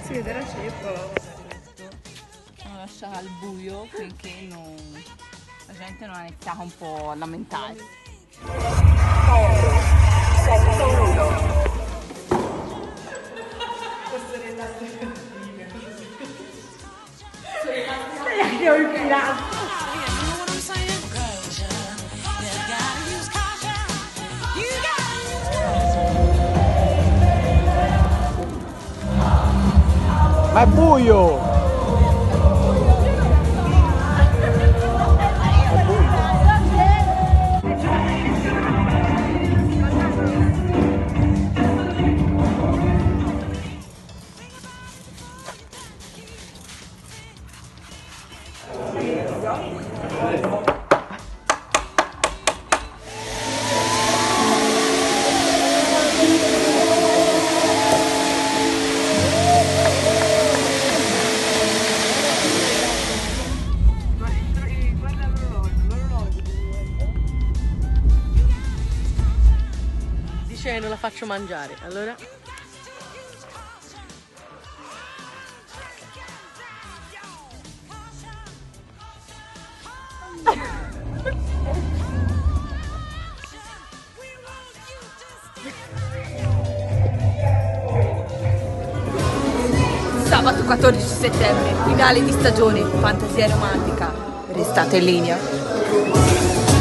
si vede la ceppa. L'ho lasciata al buio finché la gente non ha iniziato un po' a lamentarsi. Che ho infilato. Ma è buio! Dice che non la faccio mangiare, allora? Sabato 14 settembre, finale di stagione, fantasia romantica. Restate in linea.